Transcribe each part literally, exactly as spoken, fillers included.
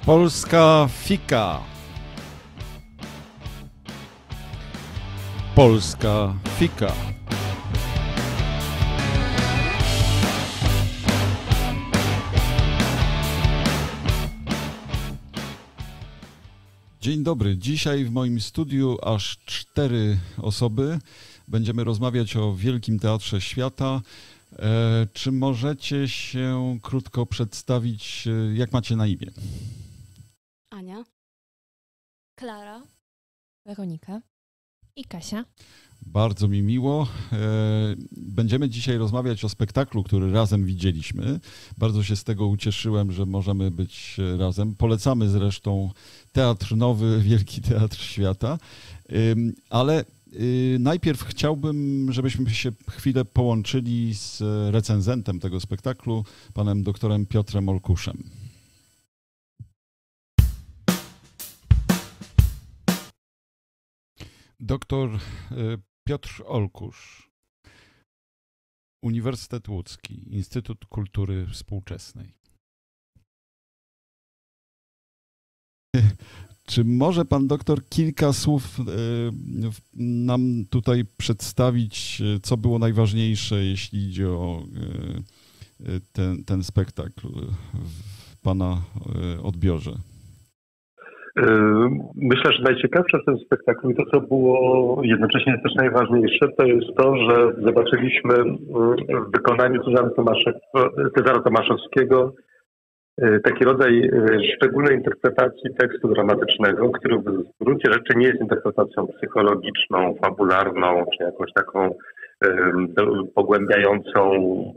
Polska fika. Polska fika. Dzień dobry. Dzisiaj w moim studiu aż cztery osoby. Będziemy rozmawiać o Wielkim Teatrze Świata. E, czy możecie się krótko przedstawić, jak macie na imię? Ania, Klara, Weronika i Kasia. Bardzo mi miło. Będziemy dzisiaj rozmawiać o spektaklu, który razem widzieliśmy. Bardzo się z tego ucieszyłem, że możemy być razem. Polecamy zresztą Teatr Nowy, Wielki Teatr Świata. Ale najpierw chciałbym, żebyśmy się chwilę połączyli z recenzentem tego spektaklu, panem doktorem Piotrem Olkuszem. Doktor Piotr Olkusz, Uniwersytet Łódzki, Instytut Kultury Współczesnej. Czy może pan doktor kilka słów nam tutaj przedstawić, co było najważniejsze, jeśli idzie o ten, ten spektakl w pana odbiorze? Myślę, że najciekawsze w tym spektaklu i to, co było jednocześnie też najważniejsze, to jest to, że zobaczyliśmy w wykonaniu Cezara, Tomasze, Cezara Tomaszewskiego taki rodzaj szczególnej interpretacji tekstu dramatycznego, który w gruncie rzeczy nie jest interpretacją psychologiczną, fabularną, czy jakąś taką pogłębiającą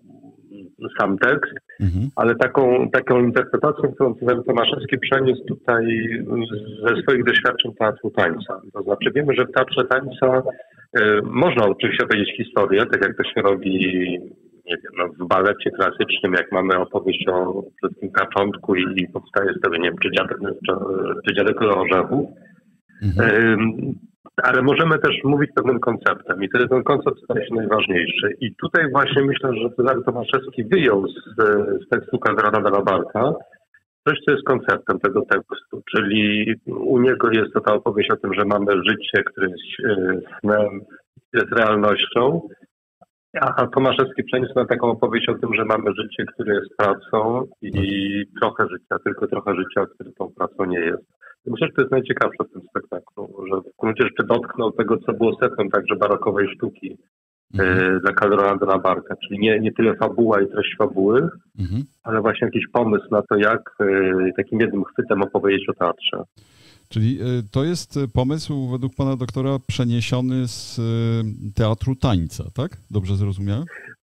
sam tekst, mhm. ale taką, taką interpretacją, którą Cezary Tomaszewski przeniósł tutaj ze swoich doświadczeń teatru tańca. To znaczy wiemy, że w teatrze tańca y, można oczywiście opowiedzieć historię, tak jak to się robi nie wiem, no, w balecie klasycznym, jak mamy opowieść o ludzkim kaczątku i, i powstaje sobie, nie wiem, czy dziadek, czy, czy dziadek orzechów. Mhm. Y, Ale możemy też mówić pewnym konceptem i wtedy ten koncept staje się najważniejszy. I tutaj właśnie myślę, że Cezary Tomaszewski wyjął z, z tekstu Kadrana Dalabarka coś, co jest konceptem tego tekstu, czyli u niego jest to ta opowieść o tym, że mamy życie, które jest snem, jest realnością, a Tomaszewski przeniósł na taką opowieść o tym, że mamy życie, które jest pracą i trochę życia, tylko trochę życia, które tą pracą nie jest. Myślę, że to jest najciekawsze w tym spektaklu, że w gruncie rzeczy dotknął tego, co było sednem także barokowej sztuki mm. dla Kadrana Dalabarka, czyli nie, nie tyle fabuła i treść fabuły, mm. ale właśnie jakiś pomysł na to, jak takim jednym chwytem opowiedzieć o teatrze. Czyli to jest pomysł według pana doktora przeniesiony z teatru tańca, tak? Dobrze zrozumiałem?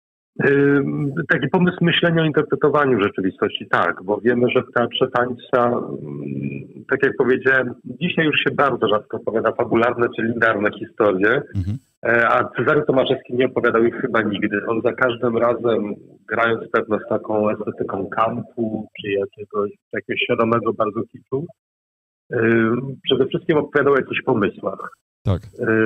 Taki pomysł myślenia o interpretowaniu rzeczywistości, tak, bo wiemy, że w teatrze tańca, tak jak powiedziałem, dzisiaj już się bardzo rzadko opowiada fabularne czy linearne historie, mhm. a Cezary Tomaszewski nie opowiadał ich chyba nigdy. On za każdym razem, grając pewno z taką estetyką kampu czy jakiegoś, jakiegoś świadomego bardzo kiczu, przede wszystkim opowiadał o jakichś pomysłach. Tak.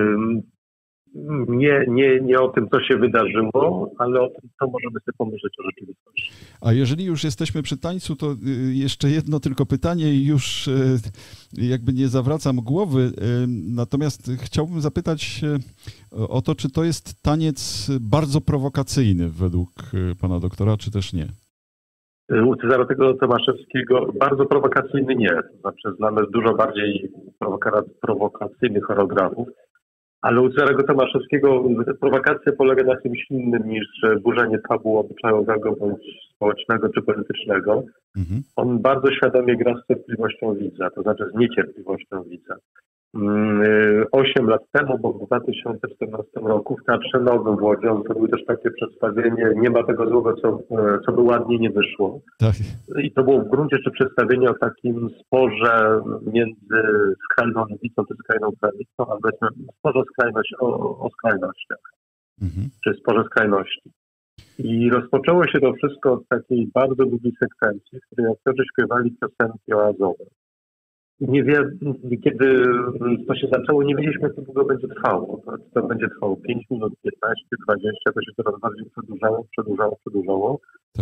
Nie, nie, nie o tym, co się wydarzyło, ale o tym, co możemy sobie pomyśleć o rzeczywistości. A jeżeli już jesteśmy przy tańcu, to jeszcze jedno tylko pytanie i już jakby nie zawracam głowy. Natomiast chciałbym zapytać o to, czy to jest taniec bardzo prowokacyjny według pana doktora, czy też nie? U Cezarego Tomaszewskiego bardzo prowokacyjny nie. To znaczy znamy dużo bardziej prowokacyjnych choreografów. Ale u Cezarego Tomaszewskiego prowokacja polega na czymś innym niż burzenie tabu obyczajowego bądź społecznego czy politycznego. Mhm. On bardzo świadomie gra z cierpliwością widza, to znaczy z niecierpliwością widza. Osiem lat temu, bo w dwa tysiące czternastym roku w Teatrze Nowym w Łodzi on zrobił też takie przedstawienie, nie ma tego złego, co, co by ładnie nie wyszło. Tak. I to było w gruncie rzeczy przedstawienie o takim sporze między skrajną lewicą czy skrajną prawicą, albo sporze skrajność, o, o skrajnościach, mhm. czy sporze skrajności. I rozpoczęło się to wszystko od takiej bardzo długiej sekwencji, w której aktorzy śpiewali piosenki oazowe. Nie wiem, kiedy to się zaczęło, nie wiedzieliśmy, jak to długo będzie trwało. To, to będzie trwało pięć minut, piętnaście, dwadzieścia, to się coraz bardziej przedłużało, przedłużało, przedłużało. Tak.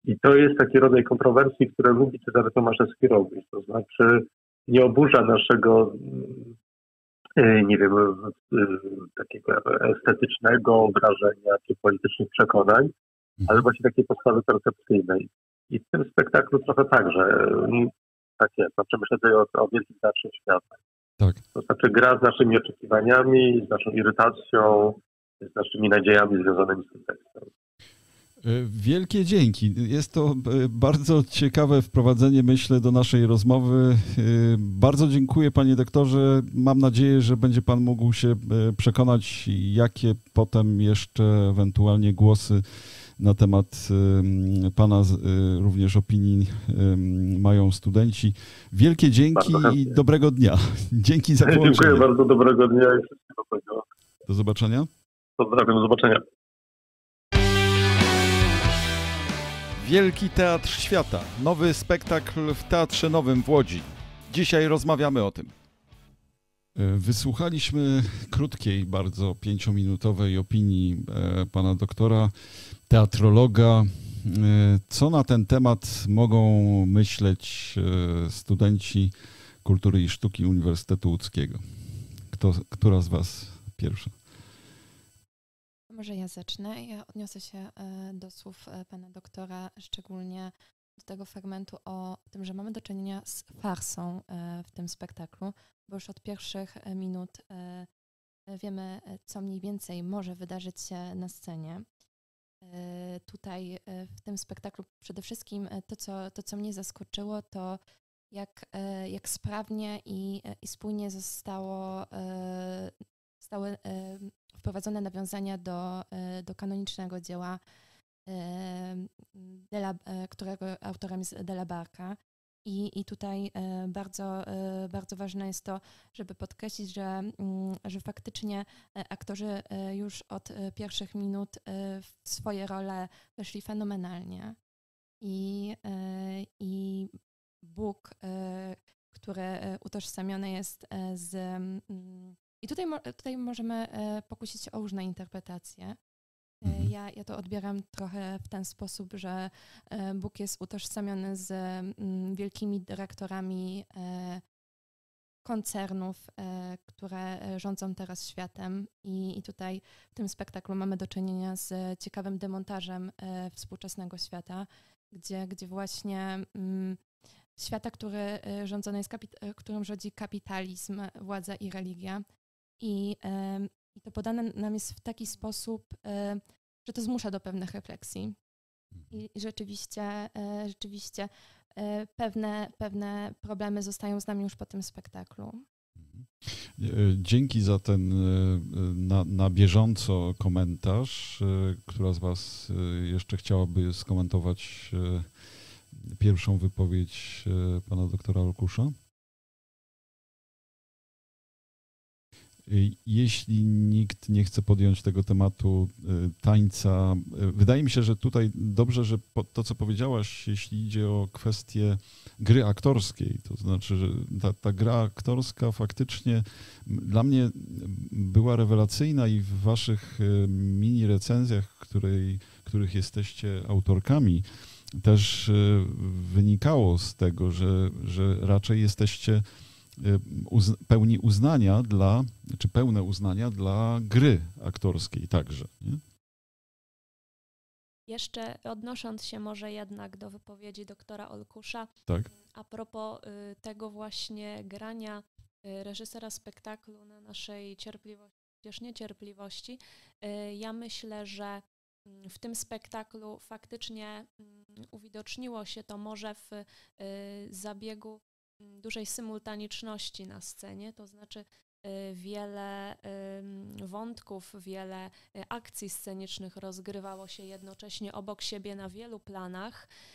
I to jest taki rodzaj kontrowersji, które lubi Cezary Tomaszewski robić. To znaczy nie oburza naszego, nie wiem, takiego estetycznego wrażenia czy politycznych przekonań, ale właśnie takiej postawy percepcyjnej. I w tym spektaklu trochę tak, że tak jest, znaczy myślę tutaj o, o wielkim teatrze świata. Tak. To znaczy gra z naszymi oczekiwaniami, z naszą irytacją, z naszymi nadziejami związanymi z tym tekstem. Wielkie dzięki. Jest to bardzo ciekawe wprowadzenie, myślę, do naszej rozmowy. Bardzo dziękuję, panie doktorze. Mam nadzieję, że będzie pan mógł się przekonać, jakie potem jeszcze ewentualnie głosy na temat pana również opinii mają studenci. Wielkie dzięki i dobrego dnia. Dzięki za połączenie. Dziękuję bardzo, dobrego dnia i wszystkiego dobrego. Do zobaczenia. Pozdrawiam, do zobaczenia. Wielki Teatr Świata. Nowy spektakl w Teatrze Nowym w Łodzi. Dzisiaj rozmawiamy o tym. Wysłuchaliśmy krótkiej, bardzo pięciominutowej opinii pana doktora, teatrologa. Co na ten temat mogą myśleć studenci kultury i sztuki Uniwersytetu Łódzkiego? Kto, która z was pierwsza? Może ja zacznę. Ja odniosę się do słów pana doktora, szczególnie do tego fragmentu o tym, że mamy do czynienia z farsą w tym spektaklu, bo już od pierwszych minut wiemy, co mniej więcej może wydarzyć się na scenie. Tutaj w tym spektaklu przede wszystkim to, co, to, co mnie zaskoczyło, to jak, jak sprawnie i, i spójnie zostało, zostały wprowadzone nawiązania do, do kanonicznego dzieła, Della, którego autorem jest Della Barca. I, I tutaj bardzo, bardzo ważne jest to, żeby podkreślić, że, że faktycznie aktorzy już od pierwszych minut w swoje role weszli fenomenalnie. I, i Bóg, który utożsamiony jest z... I tutaj, tutaj możemy pokusić się o różne interpretacje. Ja, ja to odbieram trochę w ten sposób, że Bóg jest utożsamiony z wielkimi dyrektorami koncernów, które rządzą teraz światem. I, i tutaj w tym spektaklu mamy do czynienia z ciekawym demontażem współczesnego świata, gdzie, gdzie właśnie świata, który rządzony jest kapit- którym rządzi kapitalizm, władza i religia. I, I to podane nam jest w taki sposób, że to zmusza do pewnych refleksji. I, i rzeczywiście, rzeczywiście pewne, pewne problemy zostają z nami już po tym spektaklu. Dzięki za ten na, na bieżąco komentarz. Która z was jeszcze chciałaby skomentować pierwszą wypowiedź pana doktora Olkusza? Jeśli nikt nie chce podjąć tego tematu tańca, wydaje mi się, że tutaj dobrze, że to, co powiedziałaś, jeśli idzie o kwestię gry aktorskiej, to znaczy, że ta, ta gra aktorska faktycznie dla mnie była rewelacyjna i w waszych mini recenzjach, której, których jesteście autorkami, też wynikało z tego, że, że raczej jesteście Uz, pełni uznania dla, czy pełne uznania dla gry aktorskiej także. Nie? Jeszcze odnosząc się może jednak do wypowiedzi doktora Olkusza, tak. A propos y, tego właśnie grania y, reżysera spektaklu na naszej cierpliwości, chociaż niecierpliwości, y, ja myślę, że y, w tym spektaklu faktycznie y, uwidoczniło się to może w y, zabiegu dużej symultaniczności na scenie, to znaczy wiele wątków, wiele akcji scenicznych rozgrywało się jednocześnie obok siebie na wielu planach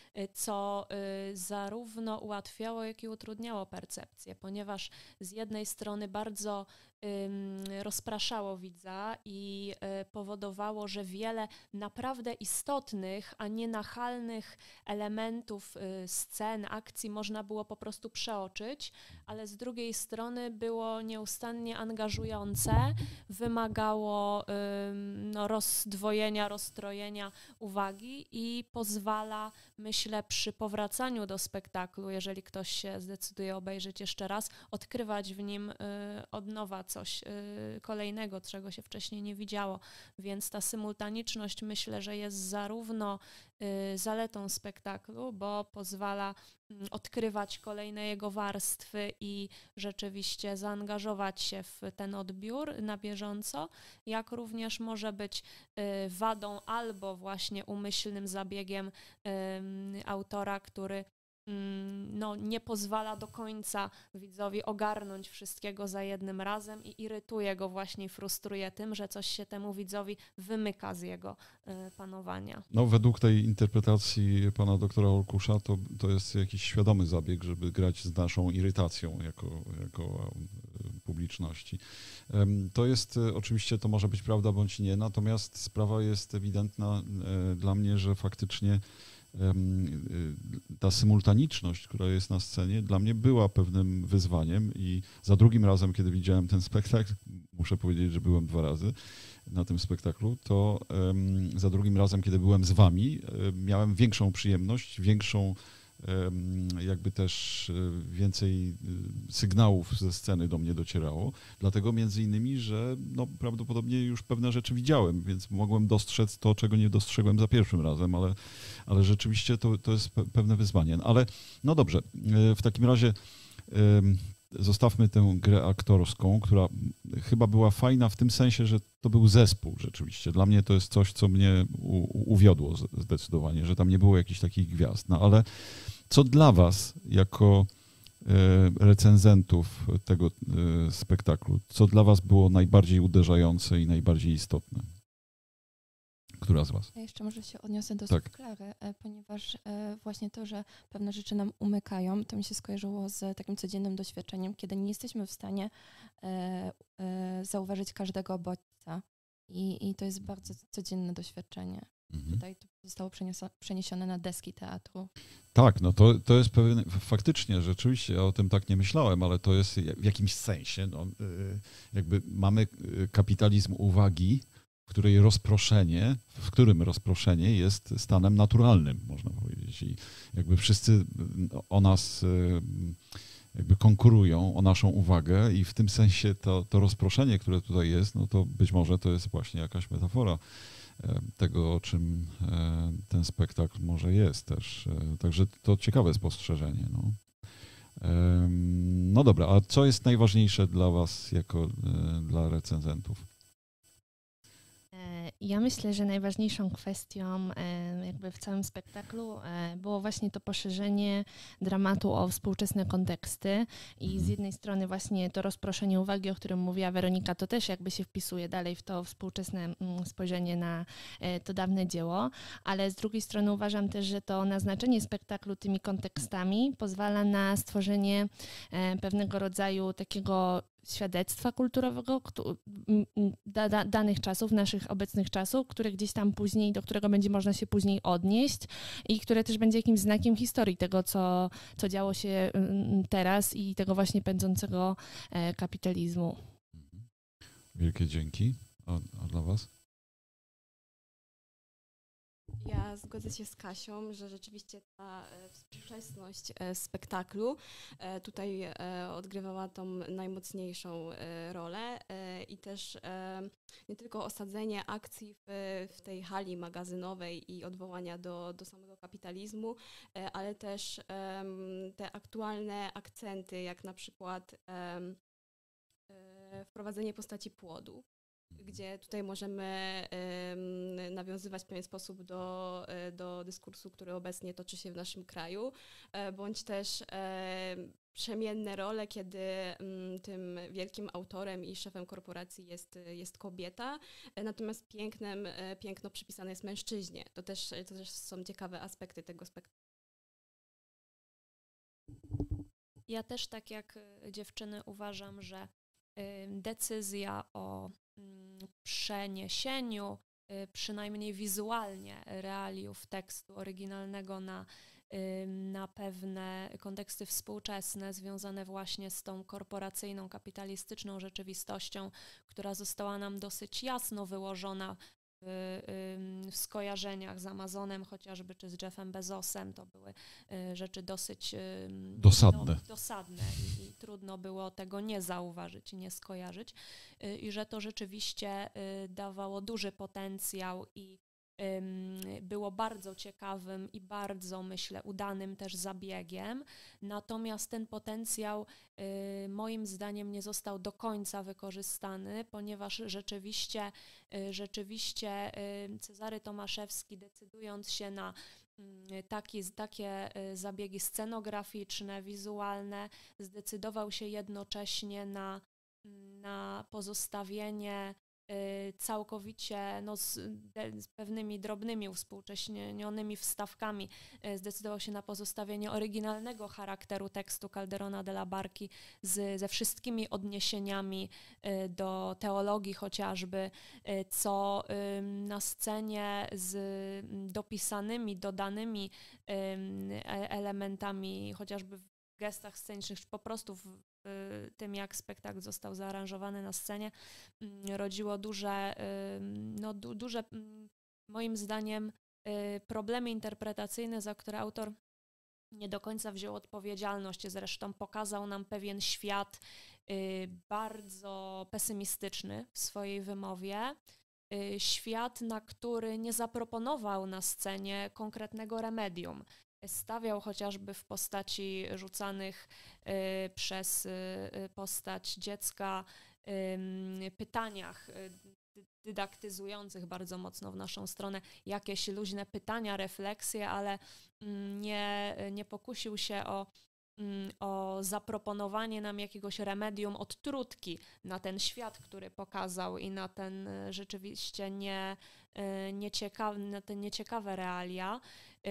co zarówno ułatwiało, jak i utrudniało percepcję, ponieważ z jednej strony bardzo rozpraszało widza i powodowało, że wiele naprawdę istotnych, a nie nachalnych elementów scen, akcji można było po prostu przeoczyć, ale z drugiej strony było nieustannie angażujące, wymagało no, rozdwojenia, rozstrojenia uwagi i pozwala, myślę, przy powracaniu do spektaklu, jeżeli ktoś się zdecyduje obejrzeć jeszcze raz, odkrywać w nim od nowa coś kolejnego, czego się wcześniej nie widziało. Więc ta symultaniczność, myślę, że jest zarówno zaletą spektaklu, bo pozwala odkrywać kolejne jego warstwy i rzeczywiście zaangażować się w ten odbiór na bieżąco, jak również może być wadą albo właśnie umyślnym zabiegiem autora, który no, nie pozwala do końca widzowi ogarnąć wszystkiego za jednym razem i irytuje go właśnie i frustruje tym, że coś się temu widzowi wymyka z jego y, panowania. No według tej interpretacji pana doktora Olkusza to, to jest jakiś świadomy zabieg, żeby grać z naszą irytacją jako, jako publiczności. To jest oczywiście, to może być prawda bądź nie, natomiast sprawa jest ewidentna dla mnie, że faktycznie ta symultaniczność, która jest na scenie, dla mnie była pewnym wyzwaniem i za drugim razem, kiedy widziałem ten spektakl, muszę powiedzieć, że byłem dwa razy na tym spektaklu, to za drugim razem, kiedy byłem z wami, miałem większą przyjemność, większą jakby też więcej sygnałów ze sceny do mnie docierało, dlatego między innymi, że no, prawdopodobnie już pewne rzeczy widziałem, więc mogłem dostrzec to, czego nie dostrzegłem za pierwszym razem, ale, ale rzeczywiście to, to jest pewne wyzwanie. Ale no dobrze, w takim razie zostawmy tę grę aktorską, która chyba była fajna w tym sensie, że to był zespół rzeczywiście. Dla mnie to jest coś, co mnie u, uwiodło zdecydowanie, że tam nie było jakichś takich gwiazd. No ale co dla was, jako recenzentów tego spektaklu, co dla was było najbardziej uderzające i najbardziej istotne? Która z was? Ja jeszcze może się odniosę do tak. słów Klary, ponieważ właśnie to, że pewne rzeczy nam umykają, to mi się skojarzyło z takim codziennym doświadczeniem, kiedy nie jesteśmy w stanie zauważyć każdego bodźca. I, i to jest bardzo codzienne doświadczenie. Mhm. Tutaj to zostało przeniesione na deski teatru. Tak, no to, to jest pewien, faktycznie, rzeczywiście, ja o tym tak nie myślałem, ale to jest w jakimś sensie, no, jakby mamy kapitalizm uwagi, w której rozproszenie, w którym rozproszenie jest stanem naturalnym, można powiedzieć. I jakby wszyscy o nas jakby konkurują o naszą uwagę i w tym sensie to, to rozproszenie, które tutaj jest, no to być może to jest właśnie jakaś metafora tego, o czym ten spektakl może jest też. Także to ciekawe spostrzeżenie. No, no dobra, a co jest najważniejsze dla was jako dla recenzentów? Ja myślę, że najważniejszą kwestią jakby w całym spektaklu było właśnie to poszerzenie dramatu o współczesne konteksty i z jednej strony właśnie to rozproszenie uwagi, o którym mówiła Weronika, to też jakby się wpisuje dalej w to współczesne spojrzenie na to dawne dzieło, ale z drugiej strony uważam też, że to naznaczenie spektaklu tymi kontekstami pozwala na stworzenie pewnego rodzaju takiego świadectwa kulturowego da, da, danych czasów, naszych obecnych czasów, które gdzieś tam później, do którego będzie można się później odnieść i które też będzie jakimś znakiem historii tego, co, co działo się teraz i tego właśnie pędzącego kapitalizmu. Wielkie dzięki. A, a dla was? Ja zgodzę się z Kasią, że rzeczywiście ta współczesność spektaklu tutaj odgrywała tą najmocniejszą rolę i też nie tylko osadzenie akcji w, w tej hali magazynowej i odwołania do, do samego kapitalizmu, ale też te aktualne akcenty, jak na przykład wprowadzenie postaci płodu, gdzie tutaj możemy um, nawiązywać w pewien sposób do, do dyskursu, który obecnie toczy się w naszym kraju, bądź też e, przemienne role, kiedy um, tym wielkim autorem i szefem korporacji jest, jest kobieta, natomiast pięknem, piękno przypisane jest mężczyźnie. To też, to też są ciekawe aspekty tego spektaklu. Ja też tak jak dziewczyny uważam, że decyzja o przeniesieniu przynajmniej wizualnie realiów tekstu oryginalnego na, na pewne konteksty współczesne związane właśnie z tą korporacyjną, kapitalistyczną rzeczywistością, która została nam dosyć jasno wyłożona w, w skojarzeniach z Amazonem chociażby, czy z Jeffem Bezosem. To były rzeczy dosyć dosadne, do, dosadne i, i trudno było tego nie zauważyć i nie skojarzyć. I że to rzeczywiście dawało duży potencjał i było bardzo ciekawym i bardzo, myślę, udanym też zabiegiem. Natomiast ten potencjał moim zdaniem nie został do końca wykorzystany, ponieważ rzeczywiście, rzeczywiście Cezary Tomaszewski, decydując się na Taki, takie zabiegi scenograficzne, wizualne, zdecydował się jednocześnie na, na pozostawienie całkowicie no, z, de, z pewnymi drobnymi uwspółcześnionymi wstawkami, zdecydował się na pozostawienie oryginalnego charakteru tekstu Calderona de la Barki z, ze wszystkimi odniesieniami do teologii chociażby, co na scenie z dopisanymi, dodanymi elementami chociażby w gestach scenicznych, czy po prostu w tym, jak spektakl został zaaranżowany na scenie, rodziło duże, no, du, duże moim zdaniem problemy interpretacyjne, za które autor nie do końca wziął odpowiedzialność. Zresztą pokazał nam pewien świat bardzo pesymistyczny w swojej wymowie. Świat, na który nie zaproponował na scenie konkretnego remedium. Stawiał chociażby w postaci rzucanych y, przez y, postać dziecka y, pytaniach y, dydaktyzujących bardzo mocno w naszą stronę jakieś luźne pytania, refleksje, ale y, nie, nie pokusił się o, y, o zaproponowanie nam jakiegoś remedium odtrutki na ten świat, który pokazał i na ten y, rzeczywiście nie, y, nieciekawe, na te nieciekawe realia.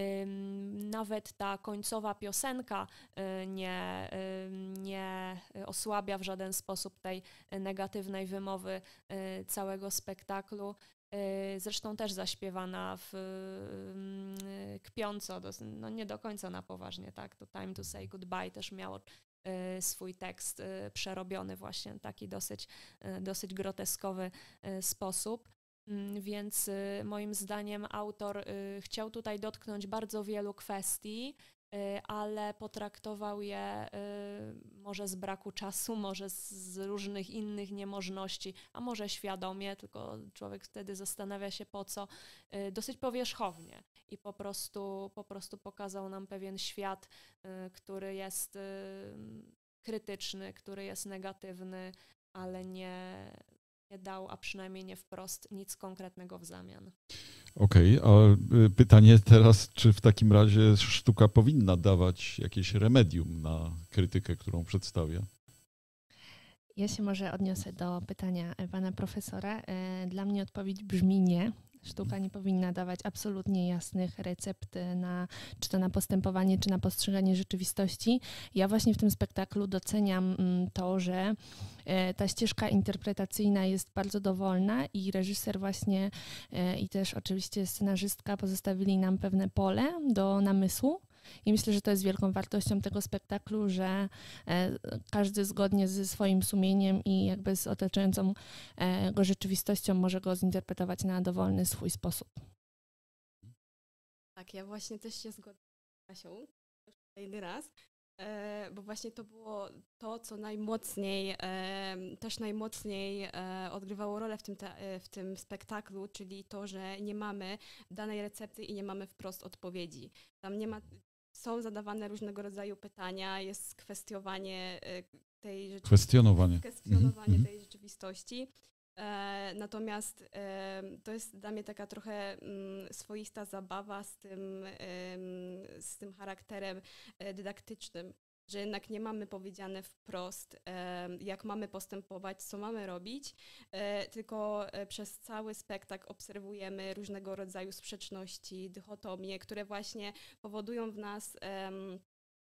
Nawet ta końcowa piosenka nie, nie osłabia w żaden sposób tej negatywnej wymowy całego spektaklu. Zresztą też zaśpiewana w kpiąco, no nie do końca na poważnie, tak? To Time to Say Goodbye też miało swój tekst przerobiony właśnie w taki dosyć, dosyć groteskowy sposób. Więc moim zdaniem autor chciał tutaj dotknąć bardzo wielu kwestii, ale potraktował je może z braku czasu, może z różnych innych niemożności, a może świadomie, tylko człowiek wtedy zastanawia się po co, dosyć powierzchownie i po prostu, po prostu pokazał nam pewien świat, który jest krytyczny, który jest negatywny, ale nie... nie dał, a przynajmniej nie wprost, nic konkretnego w zamian. Okej, okay, a pytanie teraz, czy w takim razie sztuka powinna dawać jakieś remedium na krytykę, którą przedstawia? Ja się może odniosę do pytania pana profesora. Dla mnie odpowiedź brzmi nie. Sztuka nie powinna dawać absolutnie jasnych recept na, czy to na postępowanie, czy na postrzeganie rzeczywistości. Ja właśnie w tym spektaklu doceniam to, że ta ścieżka interpretacyjna jest bardzo dowolna i reżyser właśnie i też oczywiście scenarzystka pozostawili nam pewne pole do namysłu. I myślę, że to jest wielką wartością tego spektaklu, że każdy zgodnie ze swoim sumieniem i jakby z otaczającą go rzeczywistością może go zinterpretować na dowolny swój sposób. Tak, ja właśnie też się zgodzę z Kasią, już kolejny raz, bo właśnie to było to, co najmocniej, też najmocniej odgrywało rolę w tym, w tym spektaklu, czyli to, że nie mamy danej recepty i nie mamy wprost odpowiedzi. Tam nie ma... Są zadawane różnego rodzaju pytania, jest kwestionowanie tej rzeczywistości. Kwestionowanie. Kwestionowanie mm-hmm. tej rzeczywistości. E, natomiast e, to jest dla mnie taka trochę mm, swoista zabawa z tym, e, z tym charakterem e, dydaktycznym, że jednak nie mamy powiedziane wprost, e, jak mamy postępować, co mamy robić, e, tylko e, przez cały spektakl obserwujemy różnego rodzaju sprzeczności, dychotomie, które właśnie powodują w nas e,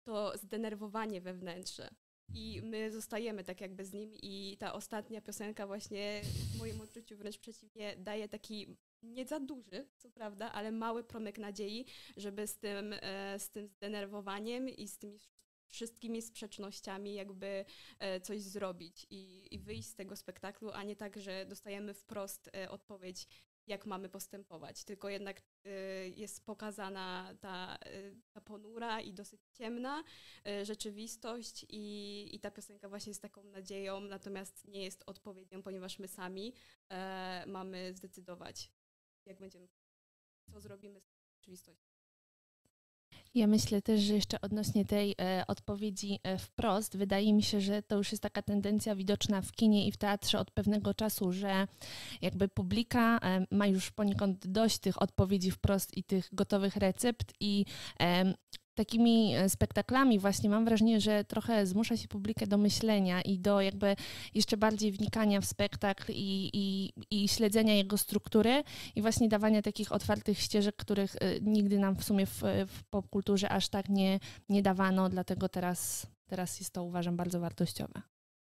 to zdenerwowanie wewnętrzne. I my zostajemy tak jakby z nim i ta ostatnia piosenka właśnie w moim odczuciu wręcz przeciwnie daje taki nie za duży, co prawda, ale mały promyk nadziei, żeby z tym, z tym zdenerwowaniem i z tymi wszystkimi sprzecznościami jakby coś zrobić i, i wyjść z tego spektaklu, a nie tak, że dostajemy wprost odpowiedź, jak mamy postępować, tylko jednak jest pokazana ta, ta ponura i dosyć ciemna rzeczywistość i, i ta piosenka właśnie jest taką nadzieją, natomiast nie jest odpowiednią, ponieważ my sami e, mamy zdecydować, jak będziemy, co zrobimy z rzeczywistością. Ja myślę też, że jeszcze odnośnie tej e, odpowiedzi e, wprost, wydaje mi się, że to już jest taka tendencja widoczna w kinie i w teatrze od pewnego czasu, że jakby publika e, ma już poniekąd dość tych odpowiedzi wprost i tych gotowych recept i e, takimi spektaklami właśnie mam wrażenie, że trochę zmusza się publikę do myślenia i do jakby jeszcze bardziej wnikania w spektakl i, i, i śledzenia jego struktury i właśnie dawania takich otwartych ścieżek, których nigdy nam w sumie w, w popkulturze aż tak nie, nie dawano, dlatego teraz, teraz jest to, uważam, bardzo wartościowe.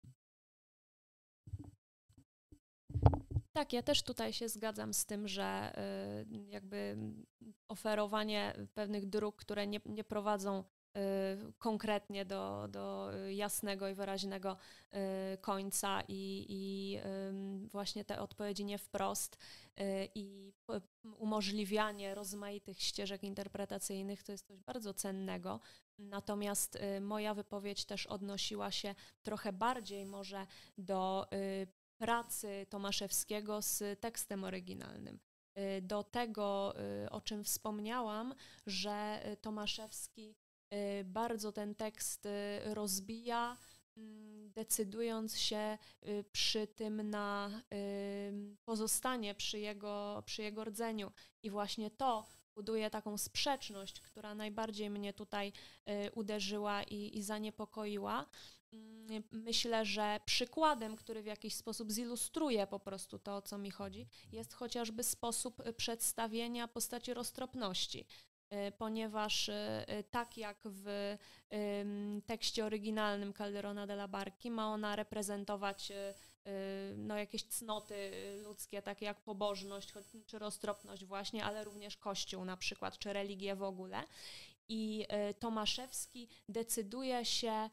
Tak, ja też tutaj się zgadzam z tym, że y, jakby oferowanie pewnych dróg, które nie, nie prowadzą y, konkretnie do, do jasnego i wyraźnego y, końca i, i y, właśnie te odpowiedzi nie wprost y, i umożliwianie rozmaitych ścieżek interpretacyjnych to jest coś bardzo cennego. Natomiast y, moja wypowiedź też odnosiła się trochę bardziej może do y, pracy Tomaszewskiego z tekstem oryginalnym. Do tego, o czym wspomniałam, że Tomaszewski bardzo ten tekst rozbija, decydując się przy tym na pozostanie przy jego, przy jego rdzeniu. I właśnie to buduje taką sprzeczność, która najbardziej mnie tutaj uderzyła i, i zaniepokoiła. Myślę, że przykładem, który w jakiś sposób zilustruje po prostu to, o co mi chodzi, jest chociażby sposób przedstawienia postaci roztropności, ponieważ tak jak w tekście oryginalnym Calderona de la Barki ma ona reprezentować no, jakieś cnoty ludzkie, takie jak pobożność czy roztropność właśnie, ale również Kościół na przykład, czy religię w ogóle. I Tomaszewski decyduje się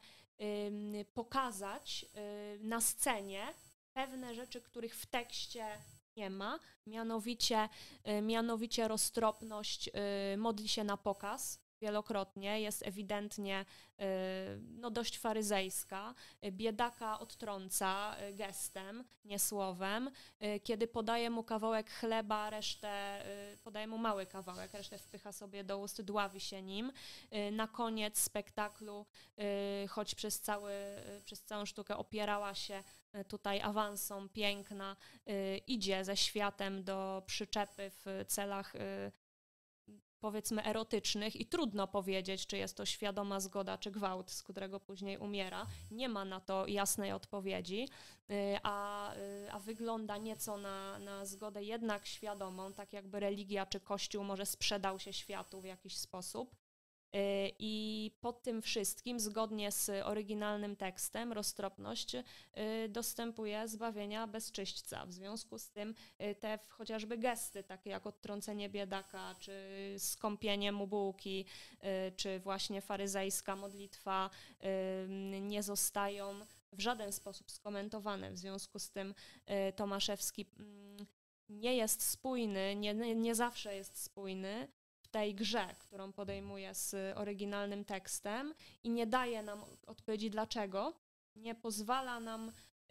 pokazać na scenie pewne rzeczy, których w tekście nie ma, mianowicie, mianowicie roztropność modli się na pokaz wielokrotnie, jest ewidentnie no, dość faryzejska, biedaka odtrąca gestem, nie słowem, kiedy podaje mu kawałek chleba, resztę, podaje mu mały kawałek, resztę wpycha sobie do ust, dławi się nim. Na koniec spektaklu, choć przez, cały, przez całą sztukę opierała się tutaj awansom piękna, idzie ze światem do przyczepy w celach powiedzmy erotycznych i trudno powiedzieć, czy jest to świadoma zgoda, czy gwałt, z którego później umiera. Nie ma na to jasnej odpowiedzi, a, a wygląda nieco na, na zgodę jednak świadomą, tak jakby religia czy Kościół może sprzedał się światu w jakiś sposób. I pod tym wszystkim, zgodnie z oryginalnym tekstem, roztropność dostępuje zbawienia bezczyśćca. W związku z tym te chociażby gesty, takie jak odtrącenie biedaka, czy skąpienie mu bułki, czy właśnie faryzejska modlitwa nie zostają w żaden sposób skomentowane. W związku z tym Tomaszewski nie jest spójny, nie, nie zawsze jest spójny w tej grze, którą podejmuje z oryginalnym tekstem i nie daje nam odpowiedzi dlaczego, nie pozwala nam,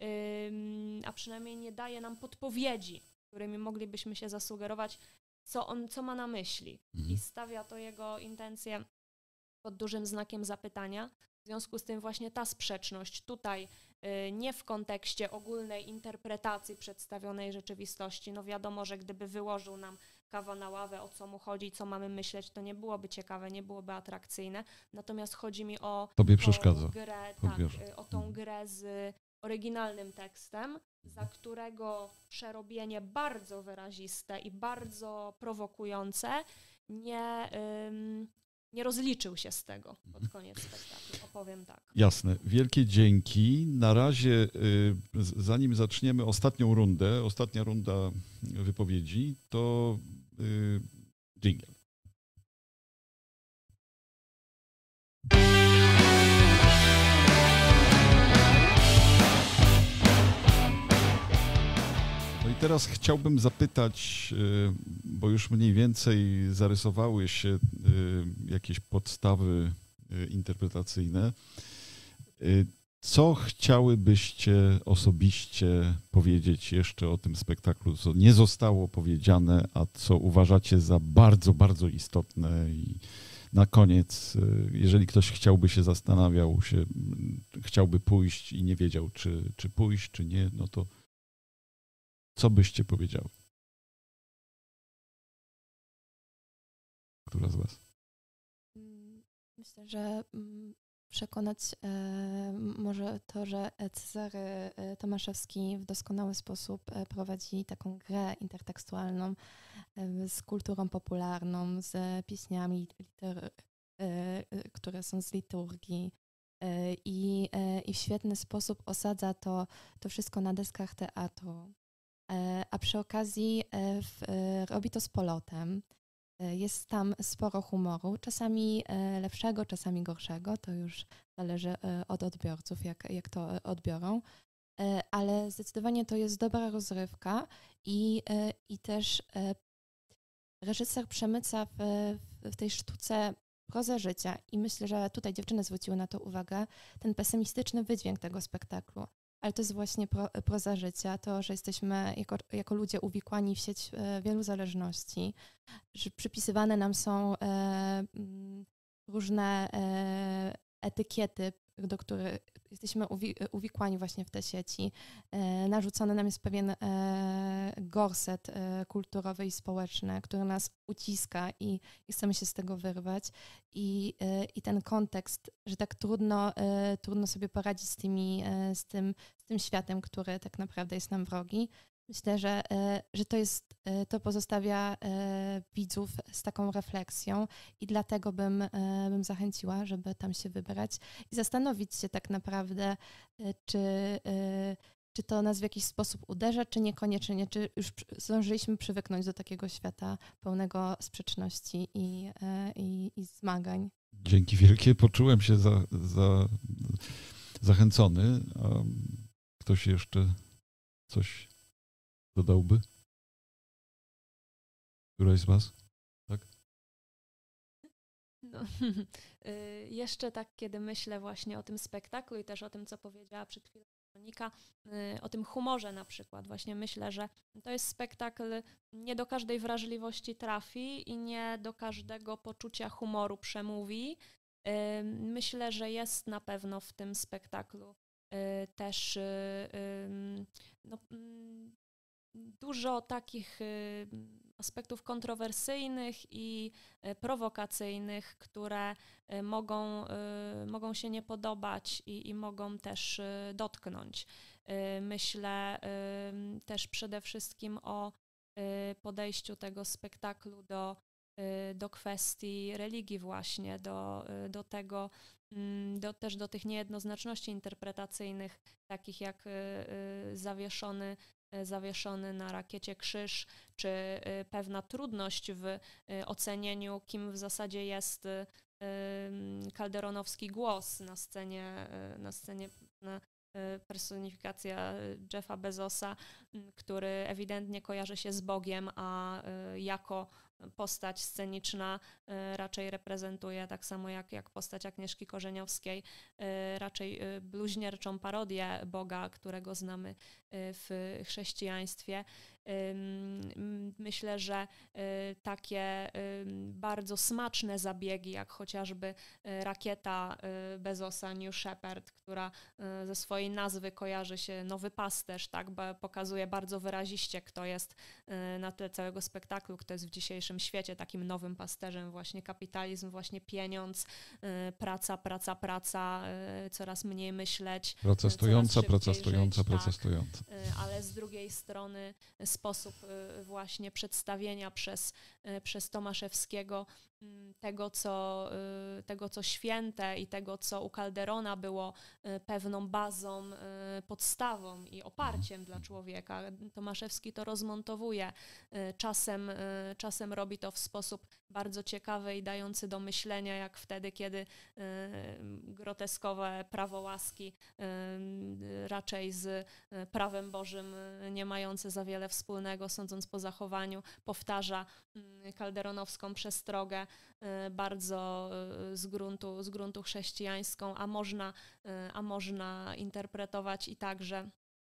a przynajmniej nie daje nam podpowiedzi, którymi moglibyśmy się zasugerować, co on, co ma na myśli. I stawia to jego intencje pod dużym znakiem zapytania. W związku z tym właśnie ta sprzeczność tutaj nie w kontekście ogólnej interpretacji przedstawionej rzeczywistości. No wiadomo, że gdyby wyłożył nam kawa na ławę, o co mu chodzi, co mamy myśleć, to nie byłoby ciekawe, nie byłoby atrakcyjne. Natomiast chodzi mi o, Tobie o przeszkadza. grę, tak, o tą grę z oryginalnym tekstem, za którego przerobienie bardzo wyraziste i bardzo prowokujące nie, ym, nie rozliczył się z tego pod koniec spektaklu, opowiem tak. Jasne. Wielkie dzięki. Na razie, zanim zaczniemy ostatnią rundę, ostatnia runda wypowiedzi, to dżingiel. No i teraz chciałbym zapytać, bo już mniej więcej zarysowały się jakieś podstawy interpretacyjne. Co chciałybyście osobiście powiedzieć jeszcze o tym spektaklu, co nie zostało powiedziane, a co uważacie za bardzo, bardzo istotne? I na koniec, jeżeli ktoś chciałby się zastanawiał, się, chciałby pójść i nie wiedział, czy, czy pójść, czy nie, no to co byście powiedziały? Która z was? Myślę, że przekonać może to, że Cezary Tomaszewski w doskonały sposób prowadzi taką grę intertekstualną z kulturą popularną, z pieśniami, liter, które są z liturgii i, i w świetny sposób osadza to, to wszystko na deskach teatru. A przy okazji w, robi to z polotem. Jest tam sporo humoru, czasami lepszego, czasami gorszego, to już zależy od odbiorców, jak, jak to odbiorą, ale zdecydowanie to jest dobra rozrywka i, i też reżyser przemyca w, w tej sztuce prozę życia i myślę, że tutaj dziewczyny zwróciły na to uwagę, ten pesymistyczny wydźwięk tego spektaklu. Ale to jest właśnie pro, proza życia, to, że jesteśmy jako, jako ludzie uwikłani w sieć e, wielu zależności, że przypisywane nam są e, różne e, etykiety, do których jesteśmy uwi, uwikłani właśnie w te sieci. E, narzucony nam jest pewien e, gorset e, kulturowy i społeczny, który nas uciska i, i chcemy się z tego wyrwać. I, e, i ten kontekst, że tak trudno, e, trudno sobie poradzić z, tymi, e, z, tym, z tym światem, który tak naprawdę jest nam wrogi. Myślę, że, że to jest, to pozostawia widzów z taką refleksją i dlatego bym, bym zachęciła, żeby tam się wybrać i zastanowić się tak naprawdę, czy, czy to nas w jakiś sposób uderza, czy niekoniecznie, czy już zdążyliśmy przywyknąć do takiego świata pełnego sprzeczności i, i, i zmagań. Dzięki wielkie, poczułem się za, za, zachęcony. A ktoś jeszcze coś dodałby? Któraś z was? Tak? No, y, jeszcze tak, kiedy myślę właśnie o tym spektaklu i też o tym, co powiedziała przed chwilą Monika, y, o tym humorze na przykład. Właśnie myślę, że to jest spektakl, nie do każdej wrażliwości trafi i nie do każdego poczucia humoru przemówi. Y, myślę, że jest na pewno w tym spektaklu y, też y, y, no, y, dużo takich y, aspektów kontrowersyjnych i y, prowokacyjnych, które y, mogą, y, mogą się nie podobać i, i mogą też y, dotknąć. Y, myślę y, też przede wszystkim o y, podejściu tego spektaklu do, y, do kwestii religii właśnie, do, y, do tego, y, do, też do tych niejednoznaczności interpretacyjnych, takich jak y, y, zawieszony zawieszony na rakiecie krzyż, czy pewna trudność w ocenieniu, kim w zasadzie jest calderonowski głos na scenie, na scenie na personifikacja Jeffa Bezosa, który ewidentnie kojarzy się z Bogiem, a jako postać sceniczna raczej reprezentuje, tak samo jak, jak postać Agnieszki Korzeniowskiej, raczej bluźnierczą parodię Boga, którego znamy w chrześcijaństwie. Myślę, że takie bardzo smaczne zabiegi, jak chociażby rakieta Bezosa New Shepard, która ze swojej nazwy kojarzy się nowy pasterz, tak, bo pokazuje bardzo wyraziście, kto jest na tle całego spektaklu, kto jest w dzisiejszym świecie takim nowym pasterzem, właśnie kapitalizm, właśnie pieniądz, praca, praca, praca, coraz mniej myśleć. Praca stojąca, praca żyć, stojąca, tak, praca stojąca. Ale z drugiej strony sposób właśnie przedstawienia przez przez Tomaszewskiego tego co, tego, co święte i tego, co u Calderona było pewną bazą, podstawą i oparciem dla człowieka. Tomaszewski to rozmontowuje. Czasem, czasem robi to w sposób bardzo ciekawy i dający do myślenia, jak wtedy, kiedy groteskowe prawo łaski raczej z prawem Bożym nie mające za wiele wspólnego, sądząc po zachowaniu, powtarza calderonowską przestrogę bardzo z gruntu, z gruntu chrześcijańską, a można, a można interpretować i tak, że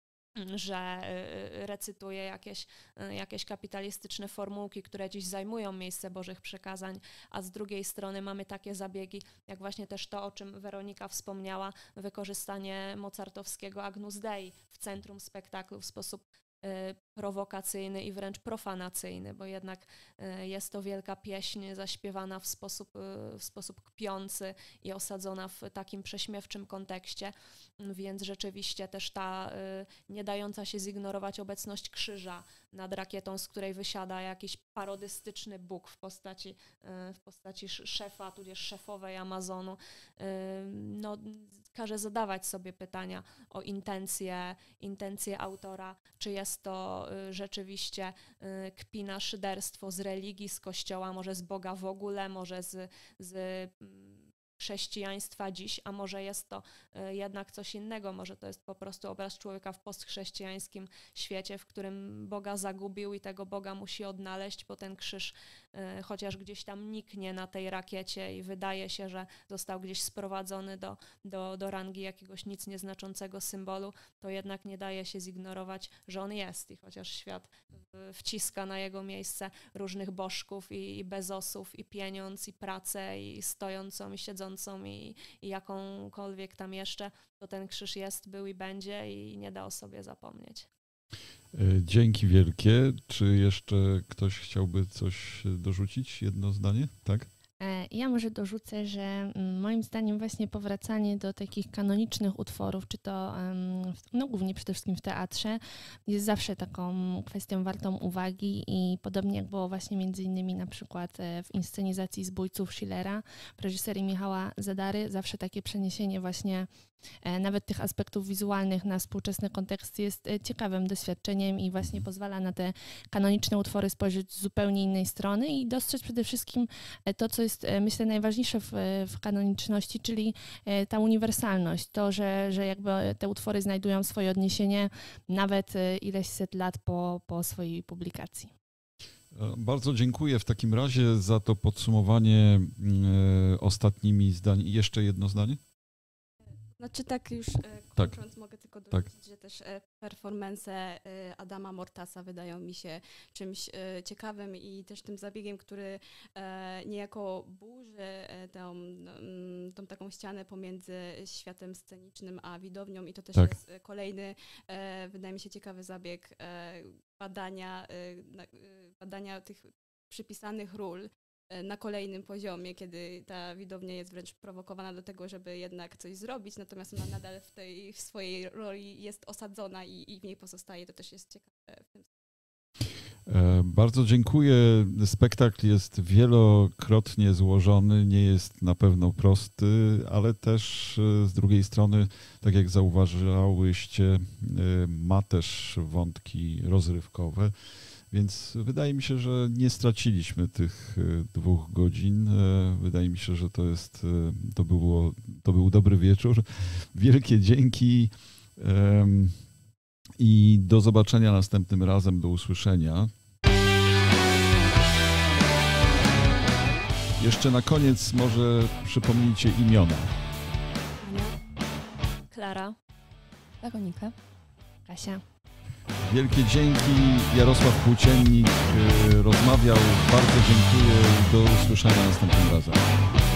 że recytuje jakieś, jakieś kapitalistyczne formułki, które dziś zajmują miejsce Bożych przekazań, a z drugiej strony mamy takie zabiegi, jak właśnie też to, o czym Weronika wspomniała, wykorzystanie mozartowskiego Agnus Dei w centrum spektaklu w sposób prowokacyjny i wręcz profanacyjny, bo jednak jest to wielka pieśń zaśpiewana w sposób, w sposób kpiący i osadzona w takim prześmiewczym kontekście, więc rzeczywiście też ta nie dająca się zignorować obecność krzyża nad rakietą, z której wysiada jakiś parodystyczny Bóg w postaci, w postaci szefa, tudzież szefowej Amazonu, no, każe zadawać sobie pytania o intencje, intencje autora, czy jest to rzeczywiście kpina, szyderstwo z religii, z kościoła, może z Boga w ogóle, może z, z chrześcijaństwa dziś, a może jest to jednak coś innego, może to jest po prostu obraz człowieka w postchrześcijańskim świecie, w którym Boga zagubił i tego Boga musi odnaleźć, bo ten krzyż, chociaż gdzieś tam niknie na tej rakiecie i wydaje się, że został gdzieś sprowadzony do, do, do rangi jakiegoś nic nieznaczącego symbolu, to jednak nie daje się zignorować, że on jest i chociaż świat wciska na jego miejsce różnych bożków i, i bezosów, i pieniądz, i pracę, i stojącą, i siedzącą, I, i jakąkolwiek tam jeszcze, to ten krzyż jest, był i będzie i nie da o sobie zapomnieć. Dzięki wielkie. Czy jeszcze ktoś chciałby coś dorzucić? Jedno zdanie? Tak? Ja może dorzucę, że moim zdaniem właśnie powracanie do takich kanonicznych utworów, czy to no głównie przede wszystkim w teatrze, jest zawsze taką kwestią wartą uwagi i podobnie jak było właśnie między innymi na przykład w inscenizacji Zbójców Schillera w reżyserii Michała Zadary, zawsze takie przeniesienie właśnie nawet tych aspektów wizualnych na współczesny kontekst jest ciekawym doświadczeniem i właśnie pozwala na te kanoniczne utwory spojrzeć z zupełnie innej strony i dostrzec przede wszystkim to, co jest, myślę, najważniejsze w, w kanoniczności, czyli ta uniwersalność, to, że, że jakby te utwory znajdują swoje odniesienie nawet ileś set lat po, po swojej publikacji. Bardzo dziękuję w takim razie za to podsumowanie ostatnimi zdaniami. Jeszcze jedno zdanie? Znaczy tak już tak. kończąc mogę tylko dorzucić, tak. że też performance Adama Mortasa wydają mi się czymś ciekawym i też tym zabiegiem, który niejako burzy tą, tą taką ścianę pomiędzy światem scenicznym a widownią i to też tak. jest kolejny, wydaje mi się, ciekawy zabieg badania, badania tych przypisanych ról na kolejnym poziomie, kiedy ta widownia jest wręcz prowokowana do tego, żeby jednak coś zrobić, natomiast ona nadal w tej w swojej roli jest osadzona i, i w niej pozostaje. To też jest ciekawe w tym. Bardzo dziękuję. Spektakl jest wielokrotnie złożony, nie jest na pewno prosty, ale też z drugiej strony, tak jak zauważyłyście, ma też wątki rozrywkowe. Więc wydaje mi się, że nie straciliśmy tych dwóch godzin. Wydaje mi się, że to jest, to było, to był dobry wieczór. Wielkie dzięki i do zobaczenia następnym razem, do usłyszenia. Jeszcze na koniec może przypomnijcie imiona. Klara. Weronika. Kasia. Wielkie dzięki. Jarosław Płóciennik rozmawiał. Bardzo dziękuję. Do usłyszenia następnym razem.